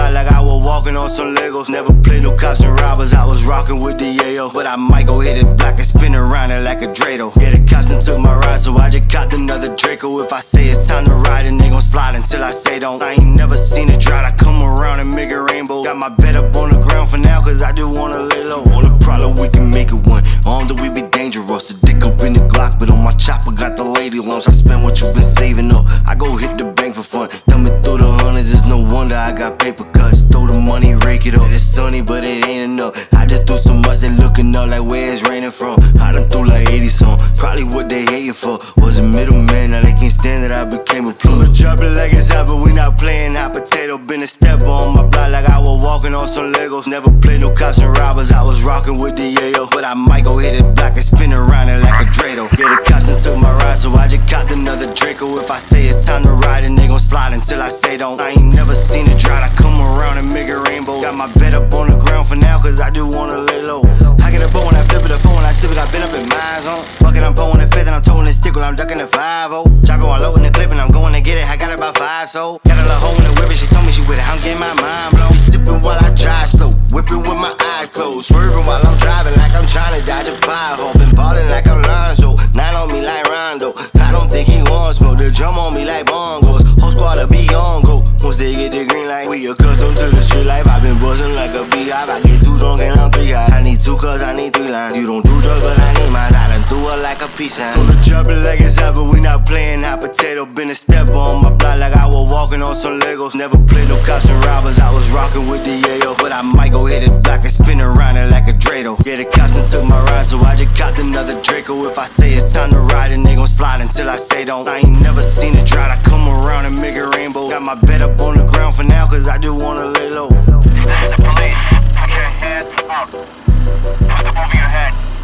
block like I was walking on some Legos. Never played no cops and robbers, I was rocking with the yayo. But I might go hit it black and spin around it like a Dreidel. Yeah, the cops done took my ride, so I just copped another Draco. If I say it's time to ride, and they gon' slide until I say don't. I ain't never seen it dry, I come around and make it rainbow. Got my bed up on the ground for now, cause I just wanna lay low. On the problem, we can make it one. On that we be dangerous, a dick up in the Glock, but on my chopper got the lady lumps. I spend what you been saving up, I go hit the bank for fun. Thumbing through the hundreds, it's no wonder I got paper cuts. Throw the money, rake it up. It's sunny, but it ain't enough. I just threw so much, they looking up like where it's raining from. I done threw like 80 songs, probably what they hating for. Was a middleman, now they can't stand that I became a plug. Drop it like it's hot, but we not playing hot potato. Been a stepper on my block like I was walking on some Legos. Never played no cops and robbers, I was rocking with the yayo. But I might go hit it black and spin around it like a Dreidel. Yeah, the cops done took my ride, so I just copped another Draco. If I say it's time to ride, and they gon' slide until I say don't. I ain't never seen it dry, I come around and make it rainbow. Got my bed up on the ground for now, cause I just wanna lay low. I get a bow when I flip it, the phone when I sip it, I been up in my zone. Fuck it, I'm pulling the fifth and I'm towing the stick when I'm ducking the 5-0. Dropping while loading the clip and I'm going to get it, I got about 5 so. Got a little hole in the whip and she told me she with it, I'm getting my mind blown. Sipping while I drive slow, whipping with my eyes closed. Swerving while I'm driving like I'm trying to dodge a pothole. Been ballin' like I'm Lonzo, not on me like Rondo. I don't think he wants smoke, the drum on me like bongos. Whole squad to be on go, once they get the green light. We accustomed to the street life, I been buzzing like a beehive. I get too drunk and I'm 3 high. I need 2 cause I need 3 lines. You don't do drugs but I need mine, I done threw her like a peace sign. So the drop it like it's hot, but we not playing hot potato. Been a stepper on my block like I was walking on some Legos. Never played no cops and robbers, I was rocking with the yayo. But I might go hit it black and spin around it like a Dreidel. Yeah, the cops done took my ride, so I just copped another Draco. If I say it's time to ride, and they gon' slide until I say don't. I ain't never seen it dry, I come around and make it rainbow. Got my bed up on the ground for now, cause I just wanna lay low. This is the police. Put your hands up. Put them over your head.